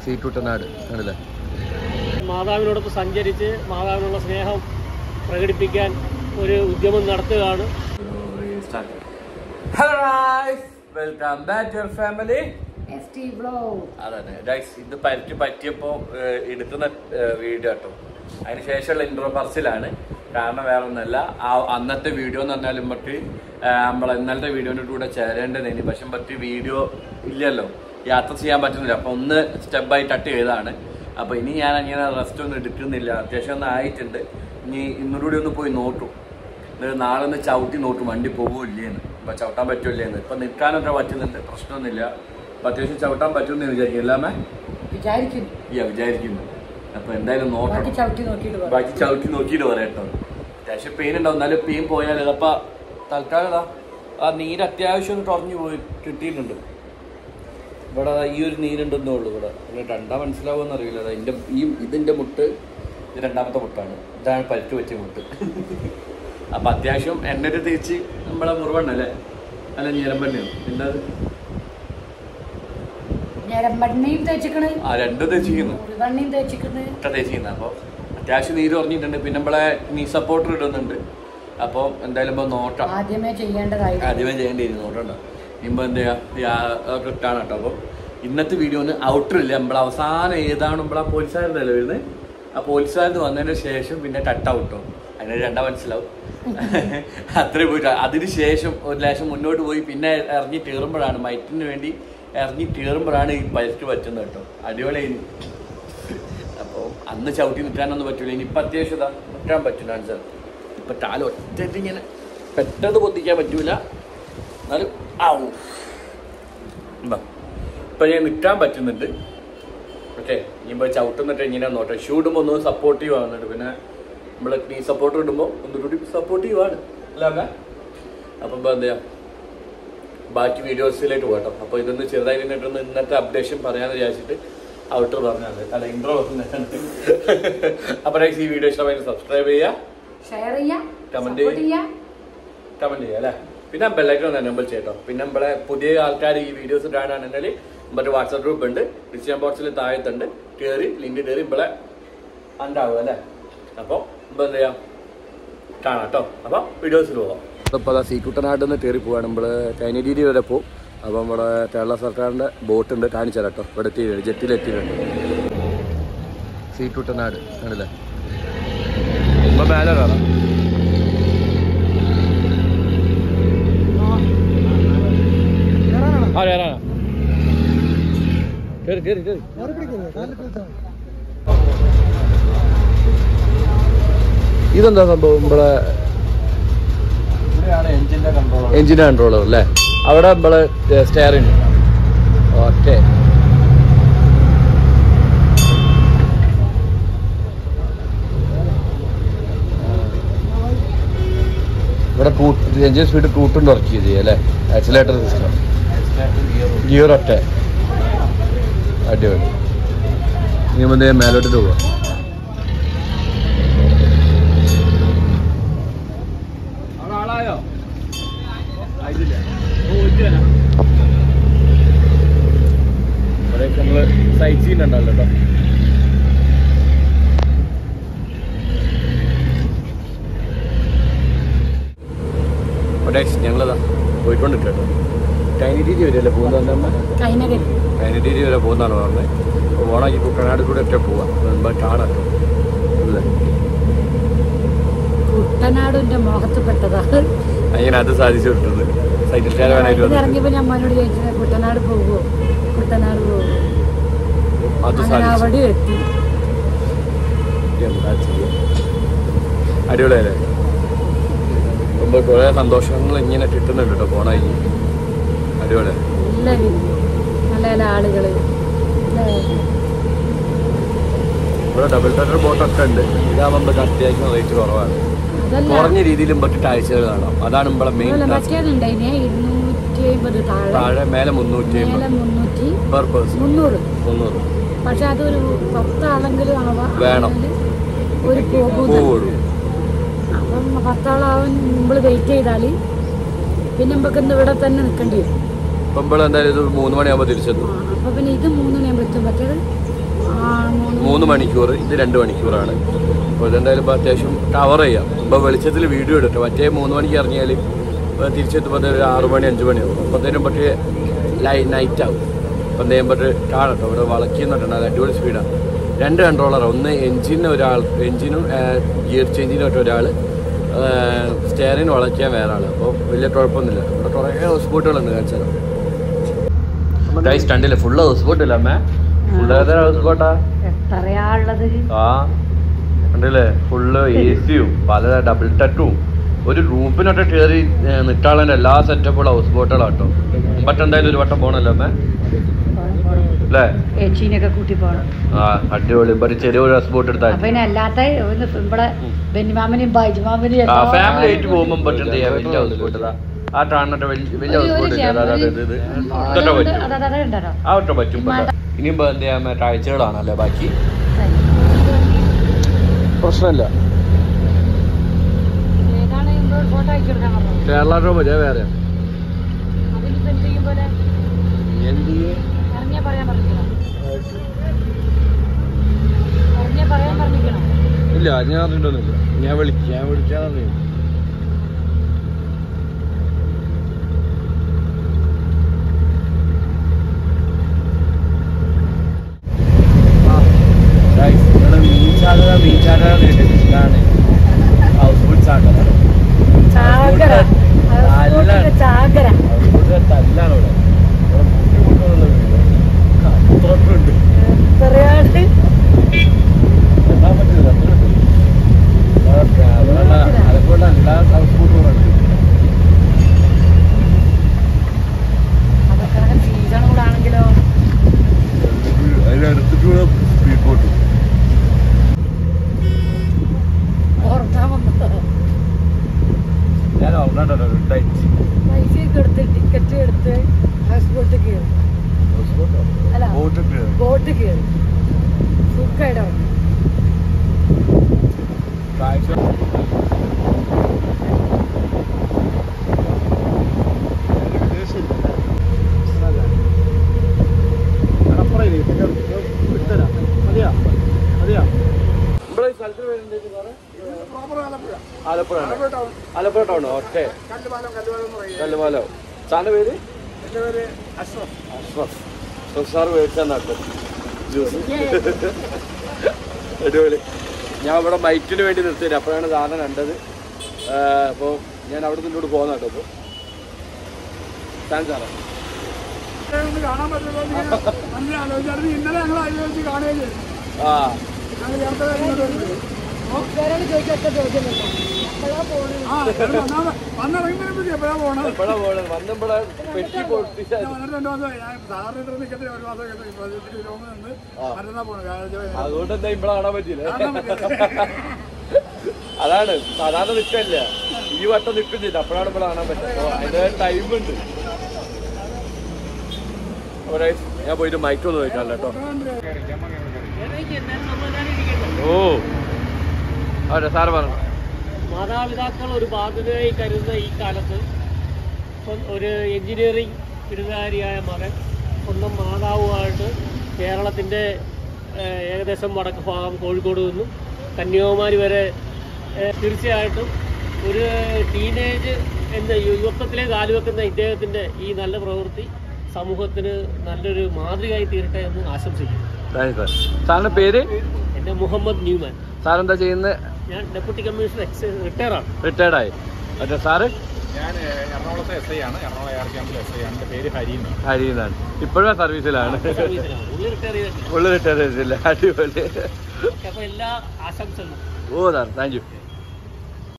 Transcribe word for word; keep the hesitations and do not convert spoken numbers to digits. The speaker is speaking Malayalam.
സീറ്റുട്ടനാട് ആണല്ലേ. മാതാവിനോടൊപ്പം സഞ്ചരിച്ച് മാതാവിനുള്ള സ്നേഹം പ്രകടിപ്പിക്കാൻ ഒരു ഉദ്യമം നടത്തുകയാണ്. Hello guys, welcome back to your family. അതെ ഗൈസ്, ഇത് പറ്റി പറ്റിയപ്പോൾ എടുക്കുന്ന വീഡിയോ കേട്ടോ. അതിന് ശേഷമുള്ള ഇൻട്രോ പറച്ചിലാണ്. കാരണം വേറെ ഒന്നല്ല, ആ അന്നത്തെ വീഡിയോ എന്ന് പറഞ്ഞാൽ നമുക്ക് നമ്മൾ ഇന്നലത്തെ വീഡിയോൻ്റെ കൂടെ ചേരേണ്ടതിന് പക്ഷെ പറ്റി വീഡിയോ ഇല്ലല്ലോ, യാത്ര ചെയ്യാൻ പറ്റുന്നില്ല. അപ്പോൾ ഒന്ന് സ്റ്റെപ്പ് ബൈ ടട്ട് ചെയ്തതാണ്. അപ്പോൾ ഇനി ഞാൻ അങ്ങനെ റെസ്റ്റ് ഒന്നും എടുക്കുന്നില്ല, അത്യാവശ്യം ഒന്ന് ആയിട്ടുണ്ട്. ഇനി ഇന്നൂടെ ഒന്ന് പോയി നോട്ടും, നാളെ ഒന്ന് ചവിട്ടി നോട്ടും വണ്ടി പോകില്ലേന്ന്, ഇപ്പം ചവിട്ടാൻ പറ്റില്ലേന്ന്. ഇപ്പം നിൽക്കാനൊക്കെ പറ്റുന്നുണ്ട്, പ്രശ്നമൊന്നുമില്ല. അപ്പം അത്യാവശ്യം ചവിട്ടാൻ പറ്റുമെന്ന് വിചാരിക്കും എല്ലാമേ വിചാരിക്കും വിചാരിക്കുന്നു. അപ്പോൾ എന്തായാലും നോക്കണം, ബാക്കി ചവിട്ടി നോക്കിയിട്ട് പറയാം കേട്ടോ. അത്യാവശ്യം പെയിൻ ഉണ്ടാവും, എന്നാലും പെയിൻ പോയാൽ അതപ്പോൾ തൽക്കാലം ആ നീര് അത്യാവശ്യം ഒന്ന് കുറഞ്ഞു പോയി കിട്ടിയിട്ടുണ്ട്. ഇവിടെ ഈ ഒരു നീരുണ്ടെന്നേ ഉള്ളൂ. ഇവിടെ അങ്ങനെ രണ്ടാം മനസ്സിലാവുമെന്ന് അറിയില്ല. അതിൻ്റെ ഈ ഇതിൻ്റെ മുട്ട് ഇത് രണ്ടാമത്തെ മുട്ടാണ്, ഇതാണ് പരുത്ത് വെച്ച മുട്ട്. അപ്പം അത്യാവശ്യം എണ്ണ തേച്ച് നമ്മളെ മുറിവെണ്ണല്ലേ അല്ല ഞരമ്പെണ്ണയോ എന്താ ആ രണ്ടും തേച്ചിരിക്കുന്നു, ഇട്ട തേച്ചിരിക്കുന്നത്. അപ്പോൾ അത്യാവശ്യം നീര് കുറഞ്ഞിട്ടുണ്ട്. പിന്നെ നമ്മളെ നീ സപ്പോർട്ടർ ഇടുന്നുണ്ട്. അപ്പോൾ എന്തായാലും ഇപ്പോൾ നോട്ടാം, ആദ്യമേ ചെയ്യേണ്ടതായി ആദ്യമേ ചെയ്യേണ്ടിയിരുന്നു. നോട്ടണ്ടോ ഇനിയിപ്പോൾ എന്താ ചെയ്യാ കിട്ടാണ് കേട്ടോ. അപ്പോൾ ഇന്നത്തെ വീഡിയോ ഒന്ന് ഔട്ടർ ഇല്ല, നമ്മൾ അവസാനം ഏതാണ് നമ്മൾ ആ പോലീസുകാരനല്ലേ വരുന്നത്, ആ പോലീസുകാരന് വന്നതിന് ശേഷം പിന്നെ കട്ട് ഔട്ടോ, അതിന് രണ്ടാം മനസ്സിലാവും. അത്രയും പോയിട്ട് അതിന് ശേഷം ഒരു ലേശം മുന്നോട്ട് പോയി പിന്നെ ഇറങ്ങി കയറുമ്പോഴാണ് മൈറ്റിന് വേണ്ടി ഇറങ്ങി കയറുമ്പോഴാണ് ഈ പരിക്ക് പറ്റുന്നത് കേട്ടോ. അടിപൊളിയായി. അപ്പോൾ അന്ന് ചവിട്ടി നിൽക്കാനൊന്നും പറ്റില്ല. ഇനിയിപ്പോൾ അത്യാവശ്യം ഇതാ നിൽക്കാൻ പറ്റില്ല ആൻസർ. ഇപ്പം കാല് ഒറ്റയ്ക്ക് ഇങ്ങനെ പെട്ടെന്ന് പൊത്തിക്കാൻ പറ്റൂല, എന്നാലും ആവും. ഇപ്പം ഞാൻ നിൽക്കാൻ പറ്റുന്നുണ്ട്. ഓക്കെ, ഇനിയിപ്പോൾ ചവിട്ടുന്നിട്ട് ഇങ്ങനെ നോട്ടെ. ഷൂ ഇടുമ്പോൾ ഒന്ന് സപ്പോർട്ടീവ് ആവുന്നുണ്ട്. പിന്നെ നമ്മൾ നീ സപ്പോർട്ടർ ഇടുമ്പോൾ ഒന്നുകൂടി സപ്പോർട്ടീവ് ആണ് അല്ലേ. അപ്പം ഇപ്പോൾ എന്താ ബാക്കി വീഡിയോസിലേക്ക് പോകട്ടോ. അപ്പോൾ ഇതൊന്ന് ചെറുതായിട്ടൊന്ന് ഇന്നത്തെ അപ്ഡേഷൻ പറയാമെന്ന് വിചാരിച്ചിട്ട് ഔട്ടർ പറഞ്ഞാൽ അല്ല ഇൻട്രോ പറഞ്ഞിട്ടുണ്ട്. അപ്പോൾ ഈ വീഡിയോ ഇഷ്ടമായി സബ്സ്ക്രൈബ് ചെയ്യുക, ഷെയർ ചെയ്യുക, കമന്റ് ചെയ്യുക കമന്റ് ചെയ്യുക അല്ലേ. പിന്നെ ബെല്ലൈക്കൺ ഒന്ന് എനേബിൾ ചെയ്യട്ടോ. പിന്നെ നമ്മളെ പുതിയ ആൾക്കാർ ഈ വീഡിയോസ് ഇടാനാണെങ്കിൽ നമ്മുടെ വാട്സാപ്പ് ഗ്രൂപ്പ് ഉണ്ട്, ഡിസ്ക്രിപ്ഷൻ ബോക്സിൽ താഴത്തുണ്ട്, കയറി ലിങ്ക് കയറി ഇവിടെ ഉണ്ടാവും അല്ലേ. അപ്പോൾ ഇപ്പോൾ എന്ത് ചെയ്യാം കാണാം കേട്ടോ. അപ്പോൾ വീഡിയോസിൽ പോകാം. ഇപ്പോൾ അതാ സീക്കുട്ടനാട്ടിൽ നിന്ന് കയറി പോവാണ് നമ്മൾ കൈനഗിരി വരെ പോകും. അപ്പോൾ നമ്മുടെ കേരള സർക്കാരിൻ്റെ ബോട്ടുണ്ട്, കാണിച്ചു തരാം കേട്ടോ. ഇവിടെ എത്തിയിട്ടുണ്ട്, ജെറ്റിലെത്തിയിട്ടുണ്ട്. സീക്കുട്ടനാട് ആണല്ലേ. ഇപ്പോൾ മേലെ കാണാം. ആ കയറാനാ കയറി കയറി കയറി ഇതെന്താ സംഭവം? ഇവിടെ എഞ്ചിന്റെ കൺട്രോളർ അല്ലേ. അവിടെ നമ്മള് സ്റ്റെയറിംഗ്. ഓക്കെ, ഇവിടെ എഞ്ചിൻ സ്പീഡ് കൂട്ടുണ്ട് വർക്ക് ചെയ്ത് അല്ലേ. ആക്സിലേറ്റർ സിസ്റ്റം, ഗിയർ ഒറ്റ. അടിപൊളി. ഇനി മുതേ മേലോട്ടിട്ട് പോവാം. ഇവിടെയൊക്കെ നമ്മള് സൈറ്റ് സീൻ ഉണ്ടല്ലോ കേട്ടോ. ഇവിടെ ഞങ്ങളിതാ പോയിക്കൊണ്ടിരിക്കും കേട്ടോ. കൈനഗിരി വരെയല്ലേ പോകുന്നതമ്മ? കൈനഗിരി വരെ പോകുന്നതാണ് പറഞ്ഞത്. അപ്പോൾ ഓണാക്കി കുട്ടനാട് കൂടെ ഒക്കെ പോവാം. കാണാം അല്ലേ. കുട്ടനാടിന്റെ മോഹത്തിൽപ്പെട്ടതാണ് അങ്ങനെ അത് സാധിച്ചു വിട്ടത്. സൈറ്റിൽ ഇറങ്ങിയപ്പോ ഞാൻ മോനോട് ചോദിച്ചത് കുട്ടനാട് പോകുമോ, കുട്ടനാട് പോകുമോ. അത് അവിടെ എത്തി. എന്താ ചെയ്യാ, അടിപൊളിയല്ലേ. മുമ്പ് കുറേ സന്തോഷങ്ങൾ ഇങ്ങനെ കിട്ടുന്നുണ്ട് കേട്ടോ പോണായി. അടിപൊളിയാണ്. നല്ല നല്ല ആളുകള്. ഇവിടെ ഡബിൾ ഡെക്കർ ബോട്ടൊക്കെ ഉണ്ട്. ഇതാകുമ്പോൾ നമുക്ക് അത്യാവശ്യം റേറ്റ് കുറവാണ്. കുറഞ്ഞ രീതിയിലും പറ്റി കാഴ്ചകൾ കാണാം. അതാണ് നമ്മളെ മെയിൻ. താഴെ മേലെ മുന്നൂറ്റി പെർ പേഴ്സൺ മുന്നൂറ് മുന്നൂറ്. പക്ഷെ അതൊരു പത്താളെങ്കിലും വേണം ഒരു പോകുള്ളൂ. അപ്പം പത്താളാവാൻ നമ്മൾ വെയിറ്റ് ചെയ്താൽ പിന്നെ നമുക്ക് ഇവിടെ തന്നെ നിൽക്കേണ്ടി വരും. അപ്പം ഇപ്പോൾ എന്തായാലും ഇത് മൂന്ന് മണിയാകുമ്പോൾ തിരിച്ചെത്തും. അപ്പൊ പിന്നെ ഇത് മൂന്ന് മണിയാകുമ്പോൾ എത്തും, മറ്റേത് മൂന്ന് മണിക്കൂർ, ഇത് രണ്ട് മണിക്കൂറാണ്. അപ്പോൾ ഇതെന്തായാലും ഇപ്പോൾ അത്യാവശ്യം കവർ ചെയ്യാം. ഇപ്പോൾ വെളിച്ചത്തിൽ വീഡിയോ എടുക്കും. മറ്റേ മൂന്ന് മണിക്ക് ഇറങ്ങിയാൽ തിരിച്ചെത്തുമ്പോൾ ഒരു ആറ് മണി അഞ്ച് മണിയാവും. അപ്പോഴത്തേനും പക്ഷേ ലൈ നൈറ്റ് ആവും. അപ്പം എന്തെങ്കിലും പറ്റി കാണട്ടോ, ഇവിടെ വളയ്ക്കുന്നുണ്ട്, അത് അടിപൊളി സ്പീഡാണ്. രണ്ട് കൺട്രോളറാണ്, ഒന്ന് എൻജിന് ഒരാൾ, എൻജിനും ഗിയർ ചേഞ്ചിനും ഒരാൾ, സ്റ്റെയറിന് വളയ്ക്കാൻ വേറെ ആൾ. അപ്പോൾ വലിയ കുഴപ്പമൊന്നുമില്ല. ഇവിടെ കുറേ ഹൗസ് ബോട്ടുകളുണ്ട് കാണിച്ചാൽ. കണ്ടില്ലേ ഫുള്ള് ഹൗസ് ബോട്ടില്ല അമ്മേ, ഫുള്ള് ഹൗസ് ബോട്ടാ എത്രയാളുള്ളത്. ആ കണ്ടില്ലേ, ഫുള്ള് എ സിയും പല ഡബിൾ ടട്ടും ഒരു റൂഫിനൊക്കെ കയറി നിൽക്കാനുള്ള എല്ലാ സെറ്റപ്പുള്ള ഹൗസ് ബോട്ടുകളാട്ടോ. മുമ്പട്ട് എന്തായാലും ഒരു വട്ടം പോകണല്ലോ അമ്മേ അല്ലേ? ഏച്ചീനൊക്കെ കൂട്ടി പോകണം. ആ അടിപൊളി. ഇപ്പൊ ചെറിയൊരു ഹൗസ് ബോട്ട് എടുത്താൽ പിന്നെ അല്ലാത്ത ഇവിടെ ബെന്നിമാമനെയും ബൈജുമാമനെയും ഫാമിലി ആയിട്ട് പോകുമ്പോൾ പറ്റും ചെയ്യാൻ വലിയ ഹൗസ് ബോട്ട്. ആ കാണട്ടെ വലിയ ഹൗസ് ബോട്ട് ആ ഒറ്റ പറ്റും. ഇനിയിപ്പോ എന്താ ചെയ്യാ, കാഴ്ചകളാണല്ലേ ബാക്കി, പ്രശ്നമില്ല. കേരള ടോപ്പ് മതിയാ വേറെ എന്ത് ഇല്ല, ഞാൻ അറിഞ്ഞിട്ടൊന്നുമില്ല. ഞാൻ വിളിക്കാം, ഞാൻ വിളിക്കാൻ അറിഞ്ഞു. മീൻ ചാകര മീൻ ചാകര ഇതാണ് ഹൗസ് ബോട്ട് ചാകര. ചാകര തല്ലാണ് ഇവിടെ. അത്രക്കുണ്ട് എത്താൻ പറ്റില്ല, അത്രയുണ്ട്. ആലപ്പുഴ എല്ലാ ഹൗസ് ബോട്ടുകളുണ്ട്. സീസൺ കൂടെ ആണെങ്കിലോ അതിനടുത്തിട്ട് സ്പീഡ് ബോട്ട്. ഞാൻ ഓർമ്മ പൈസയൊക്കെ എടുത്ത് ടിക്കറ്റ് എടുത്ത് ഹൗസ് ബോട്ട് കയറി, അല്ല ബോട്ട് കയറി സുഖമായിട്ടാ. ആലപ്പുഴ ആലപ്പുഴ ടൗൺ. ഓക്കെ, കല്ലുപാലം. സാറിന്റെ പേര് അഷ്റഫ്. സാറ് മേടിച്ചാൽ നാട്ടും ജ്യൂസ് അടിപൊളി. ഞാൻ ഇവിടെ ബൈക്കിന് വേണ്ടി നിർത്തിയത്, അപ്പോഴാണ് സാധനം കണ്ടത്. അപ്പോൾ ഞാൻ അവിടെ നിന്നോട് പോകുന്ന കേട്ടോ. അപ്പോൾ താങ്ക്സ് സാറേ. ആ എപ്പോഴാ പോണത്? വന്നപ്പോഴാ പെട്ടി പൊട്ടിച്ച അതുകൊണ്ട് എന്താ ഇവിടെ കാണാൻ പറ്റില്ല. അതാണ് സാധാരണ നിൽക്കല്ല, ഈ വട്ടം നിൽക്കുന്നില്ല, അപ്പോഴാണ് ഇവിടെ കാണാൻ പറ്റുന്നത്. അതിന്റെ ടൈമുണ്ട്. ഞാൻ പോയിട്ട് മൈക്കൊന്ന് ചോദിക്കാം കേട്ടോ. ഓ അതെ സാറ് പറഞ്ഞു. മാതാപിതാക്കൾ ഒരു ബാധ്യതയായി കരുതുന്ന ഈ കാലത്ത് ഒരു എഞ്ചിനീയറിംഗ് ബിരുദധാരിയായ മകൻ സ്വന്തം മാതാവുമായിട്ട് കേരളത്തിൻ്റെ ഏകദേശം വടക്ക് ഭാഗം കോഴിക്കോട് നിന്നും കന്യാകുമാരി വരെ തീർച്ചയായിട്ടും ഒരു ടീനേജ് എന്ന യുവത്വത്തിലേക്ക് കാലുവെക്കുന്ന ഇദ്ദേഹത്തിൻ്റെ ഈ നല്ല പ്രവൃത്തി സമൂഹത്തിന് നല്ലൊരു മാതൃകയായി തീരട്ടെ എന്ന് ആശംസിക്കുന്നു. സാറിന്റെ പേര്? എൻ്റെ മുഹമ്മദ് ന്യൂമാൻ. സാർ എന്താ ചെയ്യുന്നത്? ഞാൻ ഡെപ്യൂട്ടി കമ്മീഷണർ എക്സ് റിട്ടയർഡാണ്. റിട്ടയർഡായി. മറ്റേ സാറ്? ഞാൻ എറണാകുളത്തെ എസ് ഐ ആണ്. എറണാകുളം എയർ ക്യാമ്പിലെ എസ് ഐ ആണ്. എൻ്റെ പേര് ഹരി എന്നാണ്. ഹരി എന്നാണ്. ഇപ്പോഴും സർവീസിലാണ്. ഉള്ളു റിട്ടയർ ചെയ്തിട്ടില്ല. അടിപൊളി. അപ്പോൾ എല്ലാ ആശംസകളും. ഓ സാർ താങ്ക് യു.